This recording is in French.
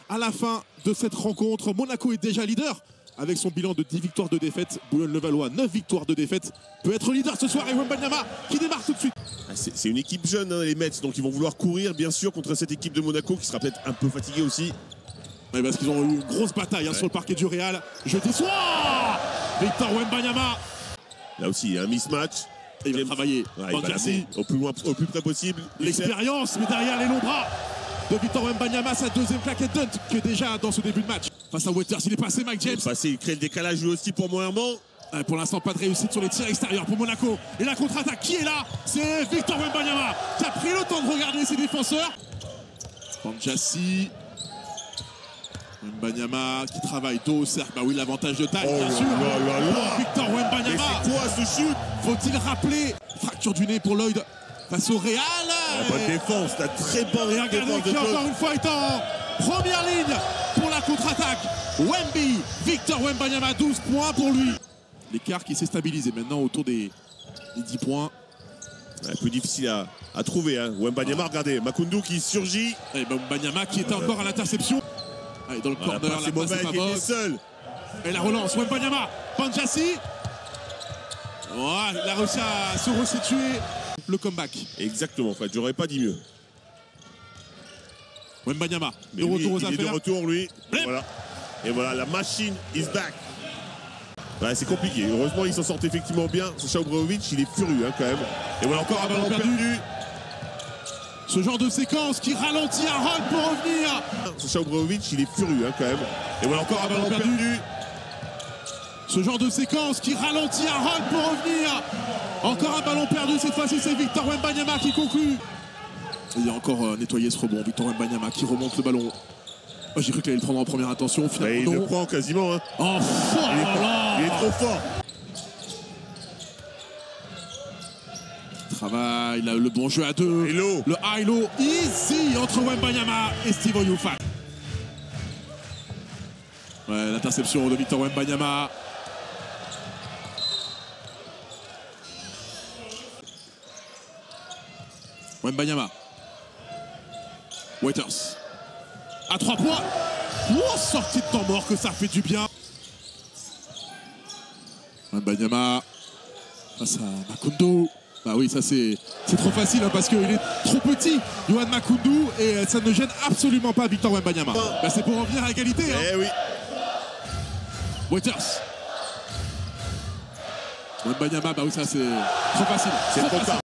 À la fin de cette rencontre, Monaco est déjà leader. Avec son bilan de 10 victoires, 2 défaites, Boulogne-le-Valois, 9 victoires, 2 défaites, peut être leader ce soir. Et Wembanyama qui démarre tout de suite. C'est une équipe jeune, hein, les Mets, donc ils vont vouloir courir, bien sûr, contre cette équipe de Monaco qui sera peut-être un peu fatiguée aussi. Ouais, parce qu'ils ont eu une grosse bataille sur le parquet du Real. Jeudi soir, Victor Wembanyama. Là aussi, il y a un mismatch. Et il va travailler. Ouais, il va l'amener au plus près possible. L'expérience, mais derrière les longs bras de Victor Wembanyama, sa deuxième claquette dunk qui est déjà dans ce début de match. Face à Waiters, il est passé, Mike James. Il crée le décalage lui aussi pour Moerman. Pour l'instant, pas de réussite sur les tirs extérieurs pour Monaco. Et la contre-attaque, qui est là? C'est Victor Wembanyama qui a pris le temps de regarder ses défenseurs. Panjassi. Wembanyama qui travaille dos au cercle. Bah oui, l'avantage de taille, bien sûr. Pour Victor Wembanyama. Mais c'est quoi ce shoot? Faut-il rappeler? Fracture du nez pour Lloyd face au Real. Bonne défense, la très bonne défense. Et regardez qui encore une fois est en première ligne pour la contre-attaque. Wemby, Victor Wembanyama, 12 points pour lui. L'écart qui s'est stabilisé maintenant autour des 10 points. Un peu difficile à trouver. Hein. Wembanyama, regardez, Makundu qui surgit. Et Wembanyama qui était encore à l'interception. Dans le corner, la passe est pas bonne. Seul. Et la relance, Wembanyama, Panjassi. Il a réussi à se resituer. Le comeback. Exactement, en fait, j'aurais pas dit mieux. Wembanyama, de retour aux affaires. Il est de retour, lui. Voilà. Et voilà, la machine is back. Ouais, c'est compliqué. Heureusement, il s'en sort effectivement bien. Sasha Obradovic, il est furieux hein, quand même. Et voilà encore un ballon perdu. Ce genre de séquence qui ralentit un run pour revenir. Sasha Obradovic, il est furieux hein, quand même. Et voilà encore un ballon perdu. Ce genre de séquence qui ralentit un run pour revenir. Encore un ballon perdu, cette fois-ci c'est Victor Wembanyama qui conclut. Il a encore nettoyé ce rebond, Victor Wembanyama qui remonte le ballon. J'ai cru qu'il allait le prendre en première intention, finalement il le prend quasiment. Hein. Oh, il est trop fort. Travail, là, le bon jeu à deux. Hello. Le high-low easy entre Wembanyama et Steve Oyufak. Ouais, l'interception de Victor Wembanyama. Wembanyama. Waiters. À 3 points. Oh, sortie de temps mort que ça fait du bien. Wembanyama. Face à Makundu. Bah oui, ça c'est trop facile hein, parce qu'il est trop petit, Yohan Makundu, et ça ne gêne absolument pas Victor Wembanyama. Bah, c'est pour revenir à égalité. Hein. Eh oui. Waiters. Wembanyama, bah oui, ça c'est trop facile. C'est trop tard.